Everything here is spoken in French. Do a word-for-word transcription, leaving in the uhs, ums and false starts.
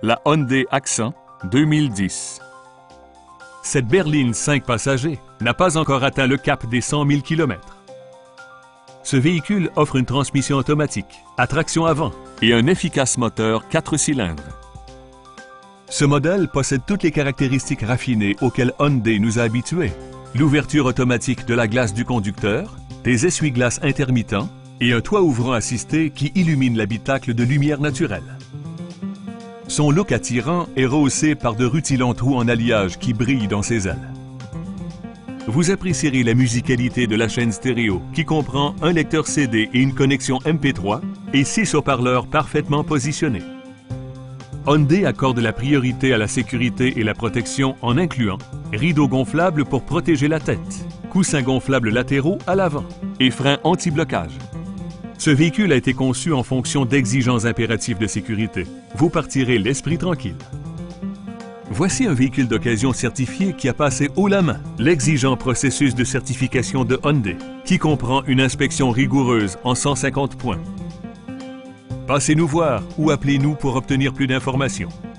la Hyundai Accent deux mille dix. Cette berline cinq passagers n'a pas encore atteint le cap des cent mille kilomètres. Ce véhicule offre une transmission automatique, à traction avant et un efficace moteur quatre cylindres. Ce modèle possède toutes les caractéristiques raffinées auxquelles Hyundai nous a habitués. L'ouverture automatique de la glace du conducteur, des essuie-glaces intermittents et un toit ouvrant assisté qui illumine l'habitacle de lumière naturelle. Son look attirant est rehaussé par de rutilants trous en alliage qui brillent dans ses ailes. Vous apprécierez la musicalité de la chaîne stéréo qui comprend un lecteur C D et une connexion M P trois et six haut-parleurs parfaitement positionnés. Hyundai accorde la priorité à la sécurité et la protection en incluant rideaux gonflables pour protéger la tête, coussins gonflables latéraux à l'avant et freins anti-blocage. Ce véhicule a été conçu en fonction d'exigences impératives de sécurité. Vous partirez l'esprit tranquille. Voici un véhicule d'occasion certifié qui a passé haut la main l'exigeant processus de certification de Hyundai, qui comprend une inspection rigoureuse en cent cinquante points. Passez nous voir ou appelez-nous pour obtenir plus d'informations.